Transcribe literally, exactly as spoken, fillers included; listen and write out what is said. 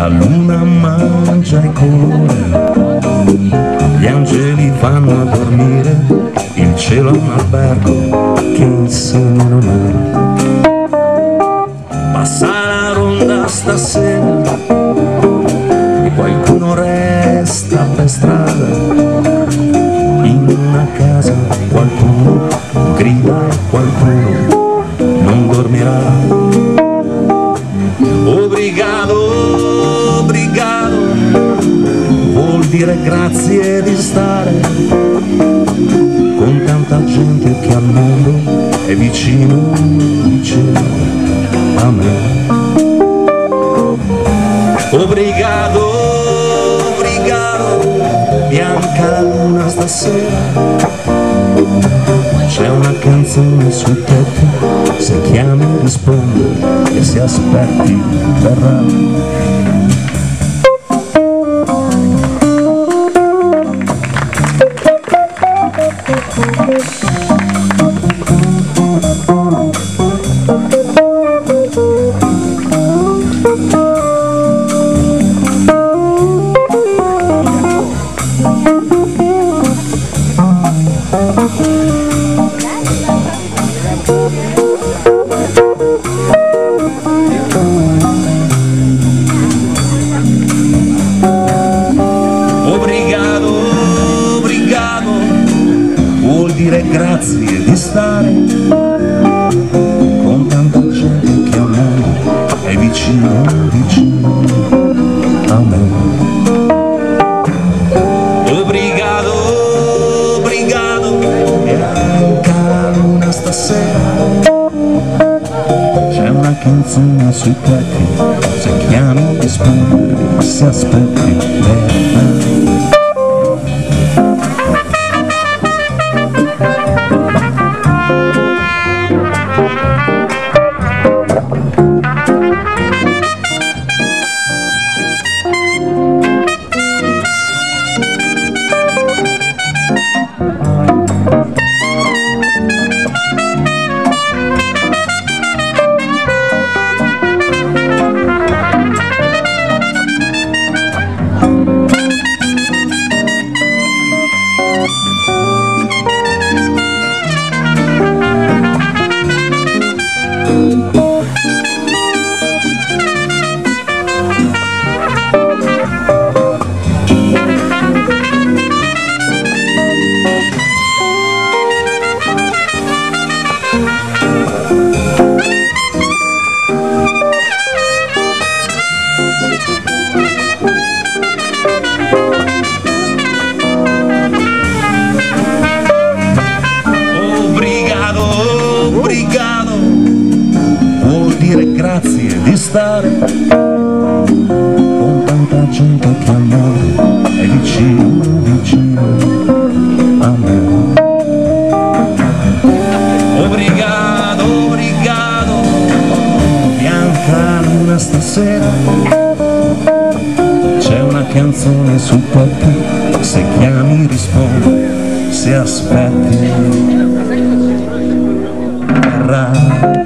la luna mangia i colori, gli angeli vanno a dormire, il cielo è un albergo che insegna l'amore. Passa la ronda stasera, qualcuno resta per strada, in una casa qualcuno grida e qualcuno non dormirà. Obrigado, obrigado, vuol dire grazie di stare con tanta gente che al mondo è vicino, vicino a me. Obrigado, obrigado, bianca la luna stasera, c'è una canzone sui tetti, se chiami rispondi e se aspetti verrà. Obrigado, obrigado, vuol dire grazie di stare con tanta gente che al mondo è vicino, vicino a me. Obrigado, obrigado, bianca la luna stasera, c'è una canzone sui tetti, se chiami rispondi, se aspetti verrà. Obrigado, vuol dire grazie di stare con tanta gente che al mondo è vicino, vicino a me. Obrigado, obrigado, bianca luna stasera, c'è una canzone sul tetto, se chiami rispondi, se aspetti verrà.